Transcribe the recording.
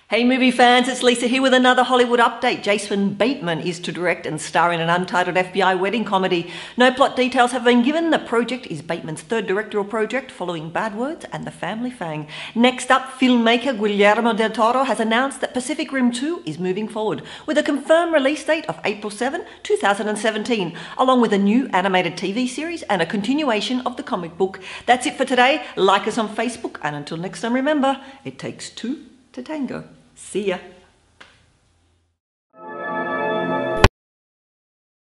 Hey movie fans, it's Lisa here with another Hollywood update. Jason Bateman is to direct and star in an untitled FBI wedding comedy. No plot details have been given. The project is Bateman's third directorial project following Bad Words and The Family Fang. Next up, filmmaker Guillermo del Toro has announced that Pacific Rim 2 is moving forward with a confirmed release date of April 7, 2017, along with a new animated TV series and a continuation of the comic book. That's it for today. Like us on Facebook, and until next time, remember, it takes two to tango. See ya.